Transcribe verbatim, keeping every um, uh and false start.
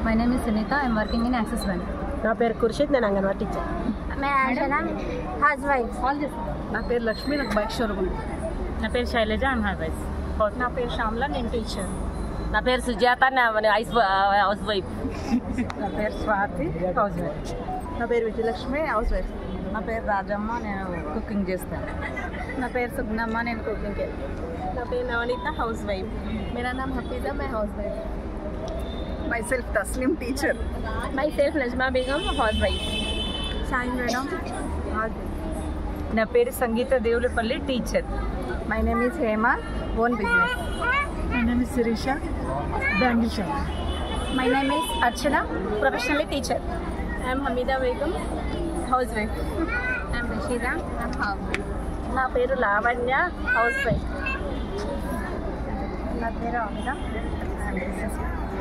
My name is Sunita. I am working in Axis Bank. నా పేరు ఖుర్షిద్, నేను anganwadi teacher. मैं आशना हाउस वाइफ. నా పేరు లక్ష్మి, నాకు బైక్ షోరూమ్ ఉంది. నా పేరు శైలజ, ఐఎమ్ హౌస్ వైఫ్. నా పేరు శ్యామల, నేను టీచర్. నా పేరు సుజాత, హౌస్ హౌస్ వైఫ్. నా పేరు స్వాతి, హౌస్ వైఫ్. నా పేరు విజయలక్ష్మి, హౌస్ వైఫ్. నా పేరు రాజమ్మ, నేను కుకింగ్ చేస్తాను. నా పేరు సుగ్నమ్మ, నేను కుకింగ్ చేస్తాను. నా పేరు నవనీత, హౌస్ వైఫ్. मेरा नाम हफीज़ा, मैं housewife. Myself Taslim, teacher. Myself Najma Begum, housewife. Sign madam. నా పేరు Sangeetha Devulapalli, teacher. My name is Hema, own business. My name is Sirisha, bangle shop. My name is Archana, professionally teacher. I'm Hameeda Begum, housewife. I am Rashida, I am house wife. నా పేరు Lavanya, house wife. నా పేరు అమిత, I am business.